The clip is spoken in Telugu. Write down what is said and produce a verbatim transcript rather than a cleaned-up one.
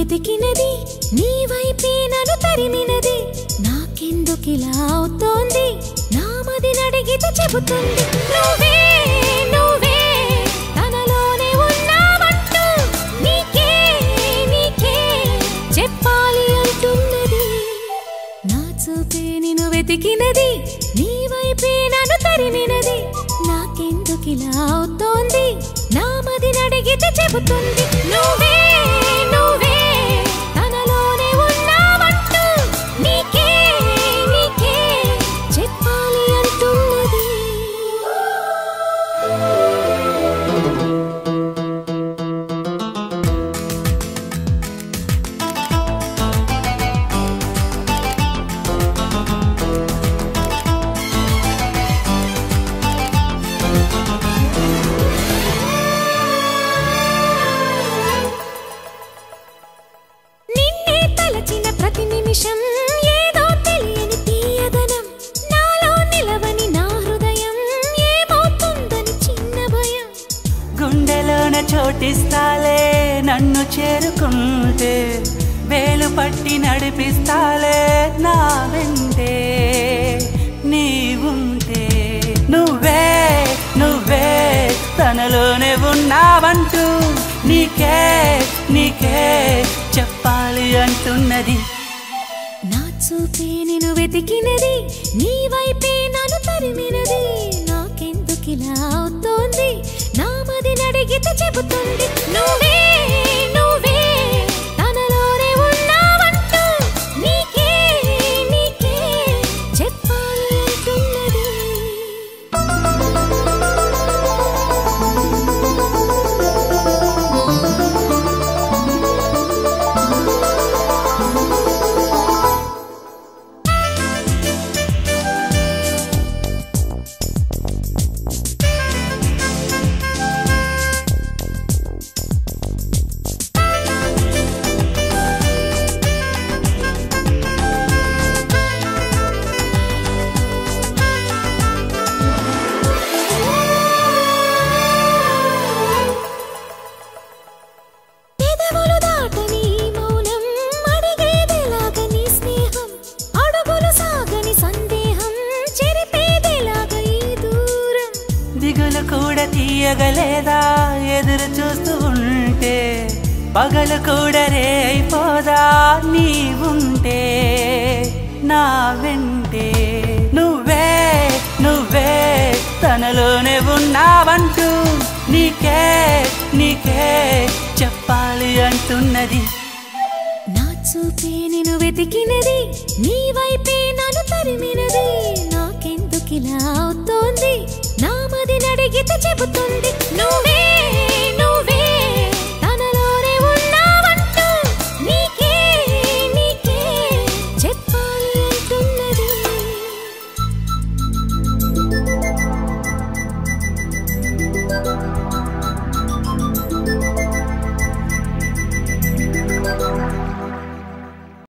వెతికినది నీ వైపే నన్ను తరిమినది నాకెందుకిలా అవుతోంది నా మది నడిగితే చెబుతుంది నువ్వే నువ్వే తనలోనే ఉన్నావంటూ నీకే నీకే చెప్పాలి అంటున్నది నా చూపే నిన్ను వెతికినది నీ వైపే నన్ను తరిమినది నాకెందుకిలా అవుతోంది నా మది నడిగితే చెబుతుంది నువ్వే నువ్వే తనలోనే ఉన్నావంటూ నీకే నీకే చెప్పాలి అంటున్నది ఏదో తెలియని తీయదనం నాలో నిలవని నా హృదయం ఏమవుతుందని చిన్న భయం గుండెలోన చోటిస్తాలే నన్ను చేరుకుంటే వేలు పట్టి నడిపిస్తాలే నా వెంటే నీవుంటే నువ్వే నువ్వే తనలోనే ఉన్నావంటూ నీకే నీకే చెప్పాలి అంటున్నది నా చూపే నిన్ను వెతికినది నీ వైపే నన్ను తరిమినది నాకెందుకిలా అవుతోంది నా మది నడిగితే చెబుతుంది నువ్వే నువ్వే తనలోనే ఉన్నావంటూ నీకే నీకే చెప్పాలి అంటున్నది దిగులు కూడా తీయగలేదా ఎదురు చూస్తూ ఉంటే పగలు కూడా రే అయిపోదా నీవుంటే నా వెంటే నువ్వే నువ్వే తనలోనే ఉన్నావంటూ నీకే నీకే చెప్పాలి అంటున్నది నా చూపే నిన్ను వెతికినది నీ వైపే నన్ను తరిమినది నాకెందుకిలా అవుతోంది నా మది నడిగితే చెబుతుంది నువ్వే